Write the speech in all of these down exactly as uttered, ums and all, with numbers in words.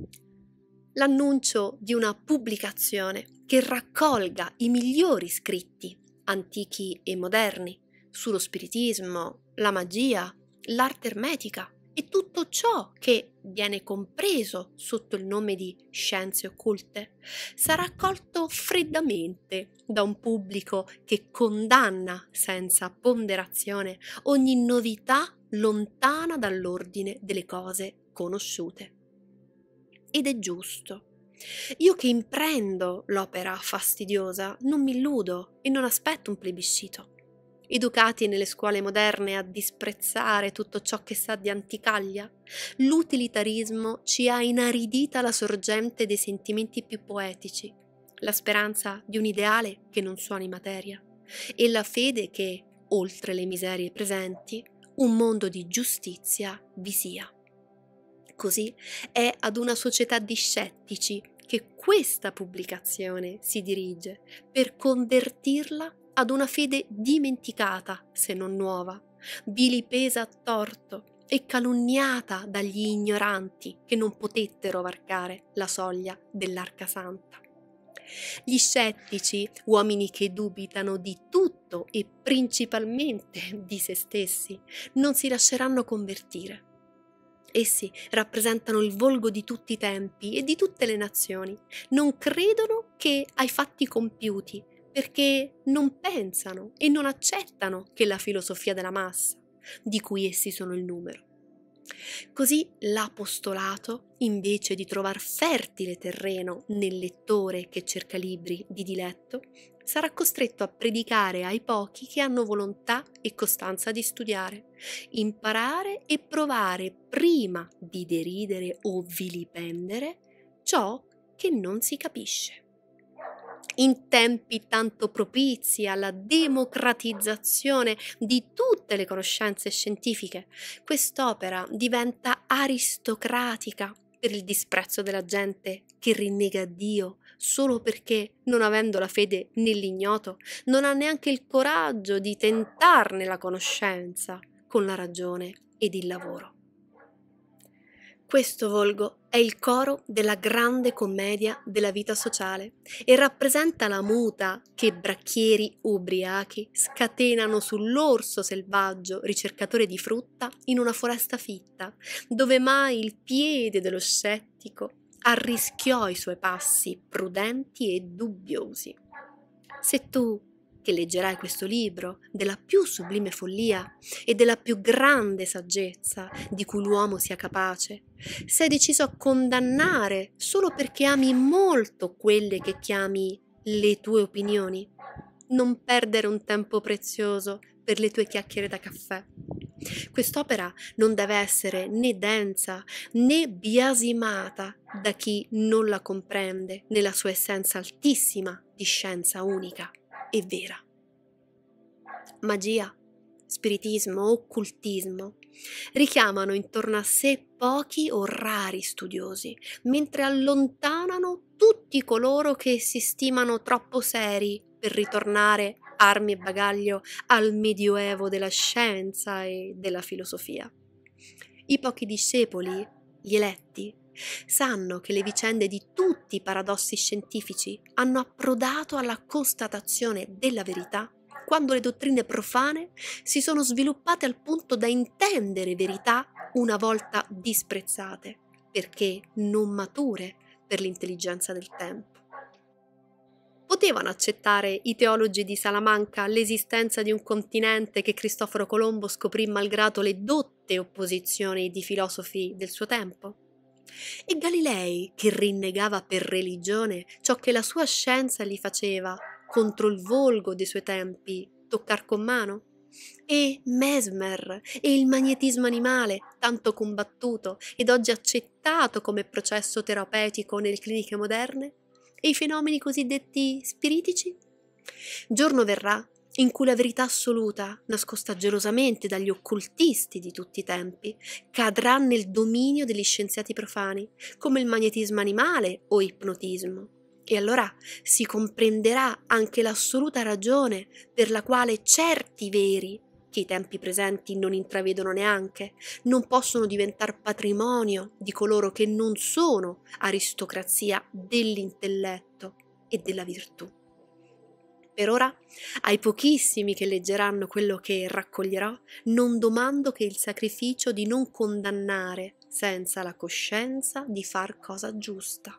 L'annuncio di una pubblicazione che raccolga i migliori scritti, antichi e moderni, sullo spiritismo, la magia, l'arte ermetica e tutto ciò che viene compreso sotto il nome di scienze occulte, sarà accolto freddamente da un pubblico che condanna senza ponderazione ogni novità lontana dall'ordine delle cose conosciute. Ed è giusto. Io che imprendo l'opera fastidiosa non mi illudo e non aspetto un plebiscito. Educati nelle scuole moderne a disprezzare tutto ciò che sa di anticaglia, l'utilitarismo ci ha inaridita la sorgente dei sentimenti più poetici, la speranza di un ideale che non suoni materia e la fede che, oltre le miserie presenti, un mondo di giustizia vi sia. Così è ad una società di scettici che questa pubblicazione si dirige per convertirla ad una fede dimenticata, se non nuova, vilipesa a torto e calunniata dagli ignoranti che non potettero varcare la soglia dell'Arca Santa. Gli scettici, uomini che dubitano di tutto e principalmente di se stessi, non si lasceranno convertire. Essi rappresentano il volgo di tutti i tempi e di tutte le nazioni. Non credono che ai fatti compiuti, perché non pensano e non accettano che la filosofia della massa, di cui essi sono il numero. Così l'apostolato, invece di trovar fertile terreno nel lettore che cerca libri di diletto, sarà costretto a predicare ai pochi che hanno volontà e costanza di studiare, imparare e provare prima di deridere o vilipendere ciò che non si capisce. In tempi tanto propizi alla democratizzazione di tutte le conoscenze scientifiche, quest'opera diventa aristocratica per il disprezzo della gente che rinnega Dio solo perché, non avendo la fede nell'ignoto, non ha neanche il coraggio di tentarne la conoscenza con la ragione ed il lavoro. Questo volgo è il coro della grande commedia della vita sociale e rappresenta la muta che bracchieri ubriachi scatenano sull'orso selvaggio ricercatore di frutta in una foresta fitta, dove mai il piede dello scettico arrischiò i suoi passi prudenti e dubbiosi. Se tu, che leggerai questo libro della più sublime follia e della più grande saggezza di cui l'uomo sia capace, sei deciso a condannare solo perché ami molto quelle che chiami le tue opinioni, non perdere un tempo prezioso per le tue chiacchiere da caffè. Quest'opera non deve essere né densa né biasimata da chi non la comprende nella sua essenza altissima di scienza unica e vera. Magia, spiritismo, occultismo richiamano intorno a sé pochi o rari studiosi, mentre allontanano tutti coloro che si stimano troppo seri per ritornare armi e bagaglio al medioevo della scienza e della filosofia. I pochi discepoli, gli eletti, sanno che le vicende di tutti i paradossi scientifici hanno approdato alla constatazione della verità quando le dottrine profane si sono sviluppate al punto da intendere verità una volta disprezzate, perché non mature per l'intelligenza del tempo. Potevano accettare i teologi di Salamanca l'esistenza di un continente che Cristoforo Colombo scoprì malgrado le dotte opposizioni di filosofi del suo tempo? E Galilei, che rinnegava per religione ciò che la sua scienza gli faceva contro il volgo dei suoi tempi toccar con mano? E Mesmer e il magnetismo animale, tanto combattuto ed oggi accettato come processo terapeutico nelle cliniche moderne? E i fenomeni cosiddetti spiritici? Giorno verrà in cui la verità assoluta, nascosta gelosamente dagli occultisti di tutti i tempi, cadrà nel dominio degli scienziati profani, come il magnetismo animale o ipnotismo. E allora si comprenderà anche l'assoluta ragione per la quale certi veri che i tempi presenti non intravedono neanche, non possono diventare patrimonio di coloro che non sono aristocrazia dell'intelletto e della virtù. Per ora, ai pochissimi che leggeranno quello che raccoglierò, non domando che il sacrificio di non condannare senza la coscienza di far cosa giusta.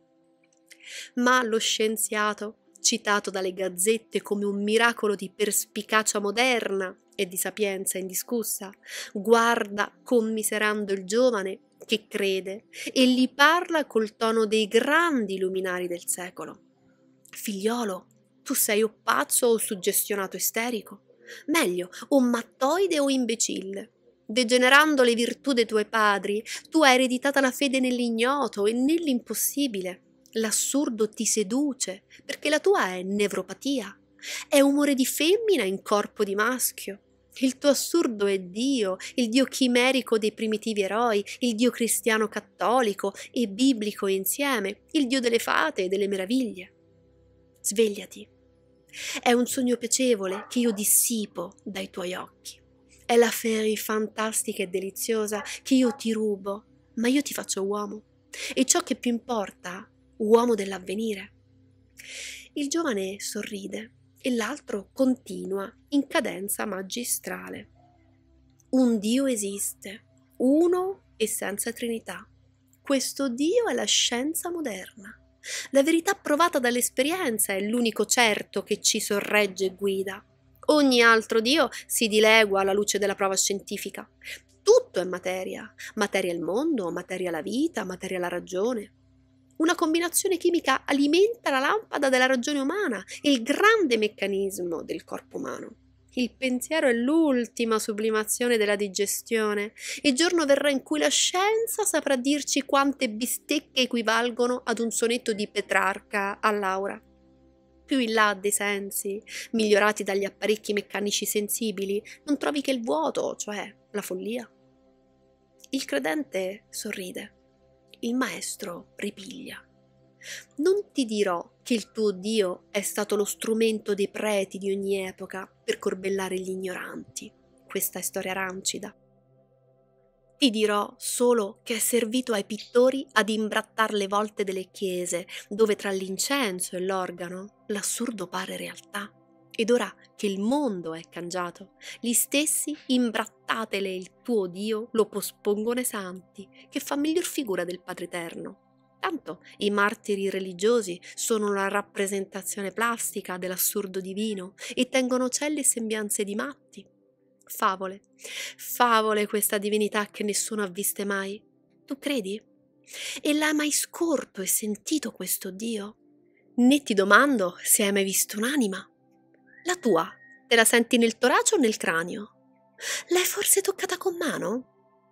Ma lo scienziato, citato dalle gazzette come un miracolo di perspicacia moderna e di sapienza indiscussa, guarda commiserando il giovane che crede e gli parla col tono dei grandi luminari del secolo. Figliolo, tu sei o pazzo o suggestionato isterico, meglio, o mattoide o imbecille. Degenerando le virtù dei tuoi padri, tu hai ereditata la fede nell'ignoto e nell'impossibile. L'assurdo ti seduce, perché la tua è nevropatia, è umore di femmina in corpo di maschio. Il tuo assurdo è Dio, il Dio chimerico dei primitivi eroi, il Dio cristiano cattolico e biblico insieme, il Dio delle fate e delle meraviglie. Svegliati. È un sogno piacevole che io dissipo dai tuoi occhi. È la ferie fantastica e deliziosa che io ti rubo, ma io ti faccio uomo. E ciò che più importa, uomo dell'avvenire. Il giovane sorride e l'altro continua in cadenza magistrale. Un Dio esiste, uno e senza Trinità. Questo Dio è la scienza moderna. La verità provata dall'esperienza è l'unico certo che ci sorregge e guida. Ogni altro Dio si dilegua alla luce della prova scientifica. Tutto è materia. Materia il mondo, materia la vita, materia la ragione. Una combinazione chimica alimenta la lampada della ragione umana, il grande meccanismo del corpo umano. Il pensiero è l'ultima sublimazione della digestione. Il giorno verrà in cui la scienza saprà dirci quante bistecche equivalgono ad un sonetto di Petrarca a Laura. Più in là dei sensi, migliorati dagli apparecchi meccanici sensibili, non trovi che il vuoto, cioè la follia. Il credente sorride, il maestro ripiglia. Non ti dirò che il tuo Dio è stato lo strumento dei preti di ogni epoca per corbellare gli ignoranti. Questa è storia rancida. Ti dirò solo che è servito ai pittori ad imbrattar le volte delle chiese, dove tra l'incenso e l'organo l'assurdo pare realtà. Ed ora che il mondo è cangiato, gli stessi imbrattatele il tuo Dio lo pospongono ai santi, che fa miglior figura del Padre Eterno. Tanto i martiri religiosi sono la rappresentazione plastica dell'assurdo divino e tengono celle e sembianze di matti. Favole, favole questa divinità che nessuno ha viste mai. Tu credi? E l'hai mai scorto e sentito questo Dio? Né ti domando se hai mai visto un'anima. La tua, te la senti nel torace o nel cranio? L'hai forse toccata con mano?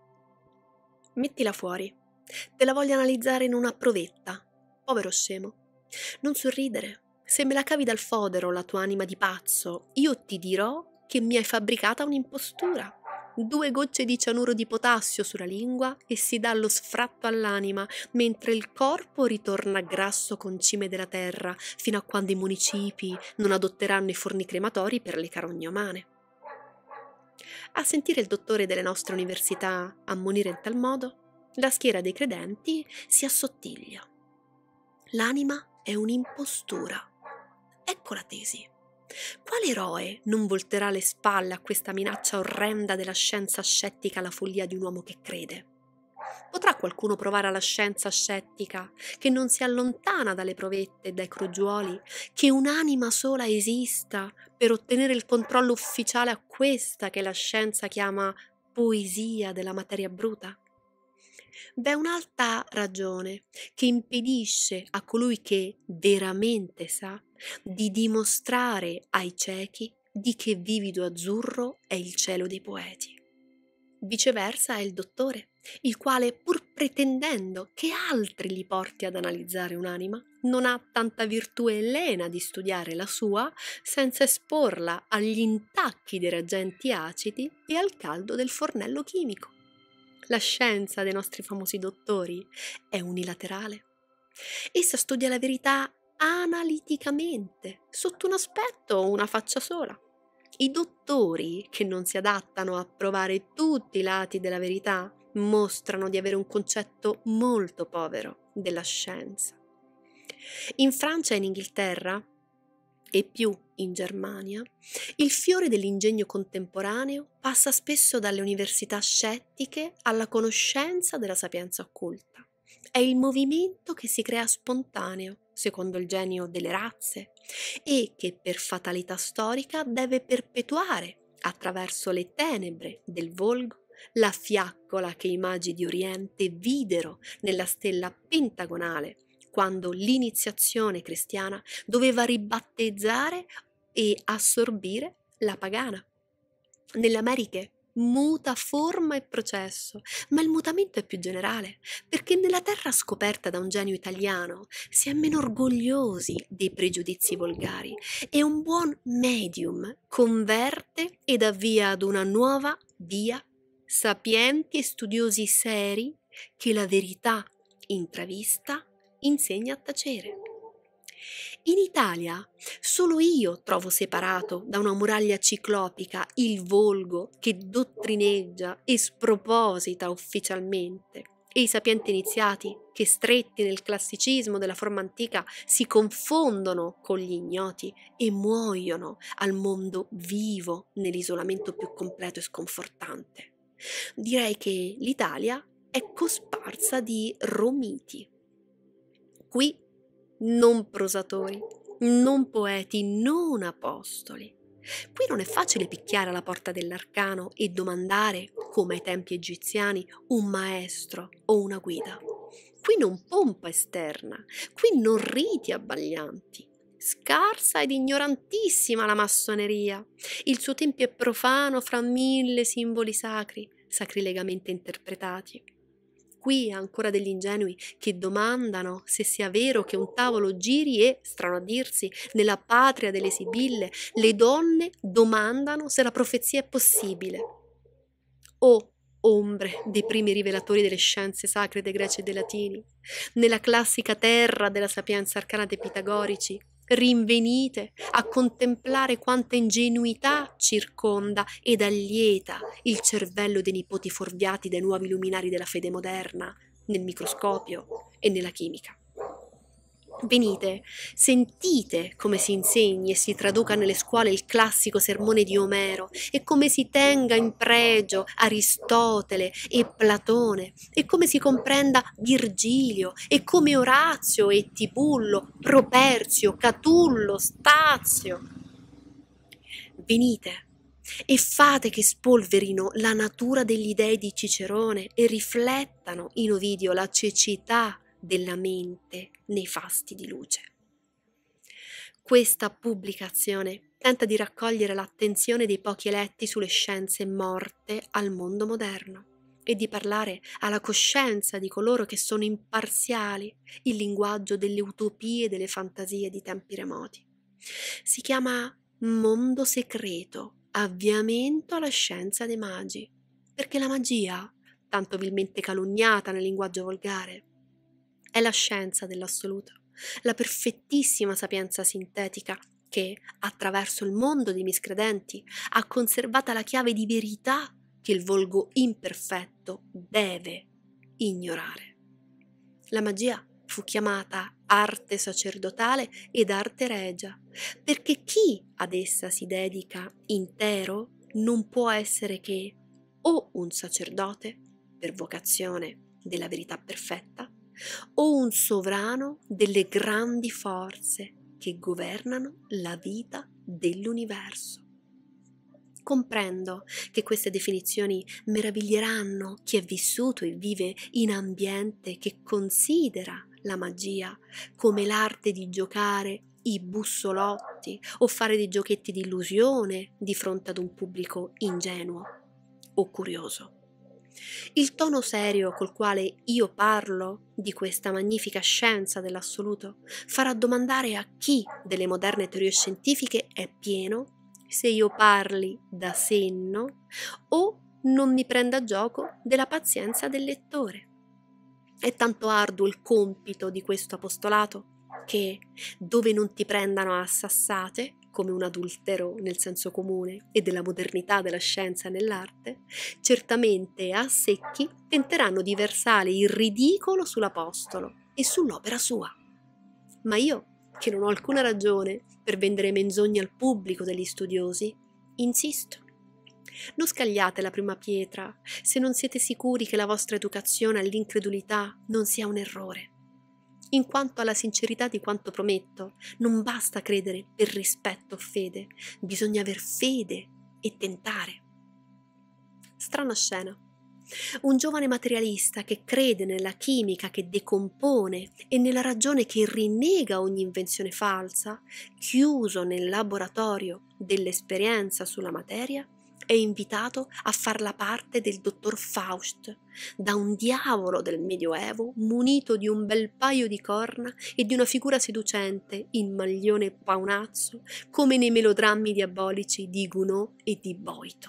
Mettila fuori. Te la voglio analizzare in una provetta. Povero scemo. Non sorridere. Se me la cavi dal fodero la tua anima di pazzo, io ti dirò che mi hai fabbricata un'impostura. Due gocce di cianuro di potassio sulla lingua e si dà lo sfratto all'anima, mentre il corpo ritorna grasso concime della terra, fino a quando i municipi non adotteranno i forni crematori per le carogne umane. A sentire il dottore delle nostre università ammonire in tal modo, la schiera dei credenti si assottiglia. L'anima è un'impostura. Ecco la tesi. Quale eroe non volterà le spalle a questa minaccia orrenda della scienza scettica alla follia di un uomo che crede? Potrà qualcuno provare alla scienza scettica, che non si allontana dalle provette e dai crogiuoli, che un'anima sola esista per ottenere il controllo ufficiale a questa che la scienza chiama poesia della materia bruta? V'è un'alta ragione che impedisce a colui che veramente sa di dimostrare ai ciechi di che vivido azzurro è il cielo dei poeti. Viceversa è il dottore, il quale, pur pretendendo che altri li porti ad analizzare un'anima, non ha tanta virtù elena di studiare la sua senza esporla agli intacchi dei reagenti acidi e al caldo del fornello chimico. La scienza dei nostri famosi dottori è unilaterale. Essa studia la verità analiticamente, sotto un aspetto o una faccia sola. I dottori, che non si adattano a provare tutti i lati della verità, mostrano di avere un concetto molto povero della scienza. In Francia e in Inghilterra, e più in Germania, il fiore dell'ingegno contemporaneo passa spesso dalle università scettiche alla conoscenza della sapienza occulta. È il movimento che si crea spontaneo, secondo il genio delle razze, e che per fatalità storica deve perpetuare, attraverso le tenebre del volgo, la fiaccola che i magi di Oriente videro nella stella pentagonale quando l'iniziazione cristiana doveva ribattezzare e assorbire la pagana. Nelle Americhe muta forma e processo, ma il mutamento è più generale, perché nella terra scoperta da un genio italiano si è meno orgogliosi dei pregiudizi volgari e un buon medium converte ed avvia ad una nuova via sapienti e studiosi seri che la verità intravista insegna a tacere. In Italia solo io trovo separato da una muraglia ciclopica il volgo che dottrineggia e sproposita ufficialmente e i sapienti iniziati che, stretti nel classicismo della forma antica, si confondono con gli ignoti e muoiono al mondo vivo nell'isolamento più completo e sconfortante. Direi che l'Italia è cosparsa di romiti. Qui non prosatori, non poeti, non apostoli. Qui non è facile picchiare alla porta dell'arcano e domandare, come ai tempi egiziani, un maestro o una guida. Qui non pompa esterna, qui non riti abbaglianti. Scarsa ed ignorantissima la massoneria. Il suo tempio è profano fra mille simboli sacri, sacrilegamente interpretati. Qui ancora degli ingenui che domandano se sia vero che un tavolo giri e, strano a dirsi, nella patria delle Sibille le donne domandano se la profezia è possibile. O ombre dei primi rivelatori delle scienze sacre dei greci e dei latini, nella classica terra della sapienza arcana dei pitagorici, rinvenite a contemplare quanta ingenuità circonda ed allieta il cervello dei nipoti forviati dai nuovi luminari della fede moderna nel microscopio e nella chimica. Venite, sentite come si insegni e si traduca nelle scuole il classico sermone di Omero e come si tenga in pregio Aristotele e Platone e come si comprenda Virgilio e come Orazio e Tibullo, Properzio, Catullo, Stazio. Venite e fate che spolverino la natura degli dei di Cicerone e riflettano in Ovidio la cecità della mente nei fasti di luce. Questa pubblicazione tenta di raccogliere l'attenzione dei pochi eletti sulle scienze morte al mondo moderno e di parlare alla coscienza di coloro che sono imparziali il linguaggio delle utopie e delle fantasie di tempi remoti. Si chiama Mondo Segreto, avviamento alla scienza dei magi, perché la magia, tanto vilmente calunniata nel linguaggio volgare, è la scienza dell'assoluto, la perfettissima sapienza sintetica che, attraverso il mondo dei miscredenti, ha conservata la chiave di verità che il volgo imperfetto deve ignorare. La magia fu chiamata arte sacerdotale ed arte regia, perché chi ad essa si dedica intero non può essere che o un sacerdote, per vocazione della verità perfetta, o un sovrano delle grandi forze che governano la vita dell'universo. Comprendo che queste definizioni meraviglieranno chi è vissuto e vive in ambiente che considera la magia come l'arte di giocare i bussolotti o fare dei giochetti di illusione di fronte ad un pubblico ingenuo o curioso. Il tono serio col quale io parlo di questa magnifica scienza dell'assoluto farà domandare a chi delle moderne teorie scientifiche è pieno se io parli da senno o non mi prenda a gioco della pazienza del lettore. È tanto arduo il compito di questo apostolato che, dove non ti prendano a sassate, come un adultero nel senso comune e della modernità della scienza nell'arte, certamente a secchi tenteranno di versare il ridicolo sull'Apostolo e sull'opera sua. Ma io, che non ho alcuna ragione per vendere menzogne al pubblico degli studiosi, insisto. Non scagliate la prima pietra se non siete sicuri che la vostra educazione all'incredulità non sia un errore. In quanto alla sincerità di quanto prometto, non basta credere per rispetto o fede, bisogna aver fede e tentare. Strana scena. Un giovane materialista che crede nella chimica che decompone e nella ragione che rinnega ogni invenzione falsa, chiuso nel laboratorio dell'esperienza sulla materia, è invitato a far la parte del dottor Faust, da un diavolo del Medioevo munito di un bel paio di corna e di una figura seducente in maglione paonazzo, come nei melodrammi diabolici di Gounod e di Boito.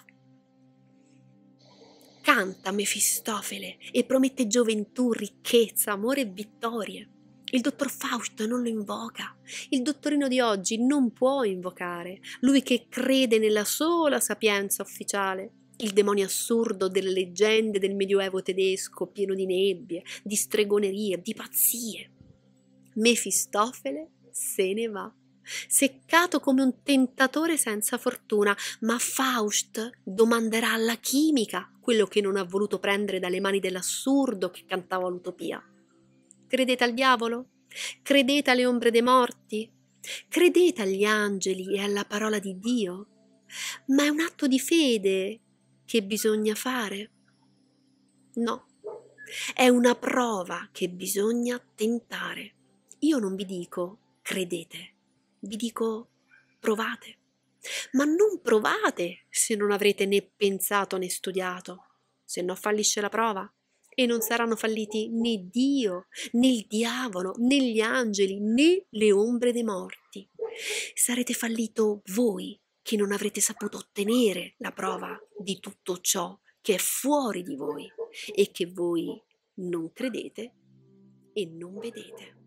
Canta Mefistofele e promette gioventù, ricchezza, amore e vittorie. Il dottor Faust non lo invoca, il dottorino di oggi non può invocare, lui che crede nella sola sapienza ufficiale, il demonio assurdo delle leggende del Medioevo tedesco pieno di nebbie, di stregonerie, di pazzie. Mefistofele se ne va, seccato come un tentatore senza fortuna, ma Faust domanderà alla chimica quello che non ha voluto prendere dalle mani dell'assurdo che cantava l'utopia. Credete al diavolo? Credete alle ombre dei morti? Credete agli angeli e alla parola di Dio? Ma è un atto di fede che bisogna fare? No, è una prova che bisogna tentare. Io non vi dico credete, vi dico provate. Ma non provate se non avrete né pensato né studiato, se no fallisce la prova. E non saranno falliti né Dio, né il diavolo, né gli angeli, né le ombre dei morti. Sarete fallito voi che non avrete saputo ottenere la prova di tutto ciò che è fuori di voi e che voi non credete e non vedete.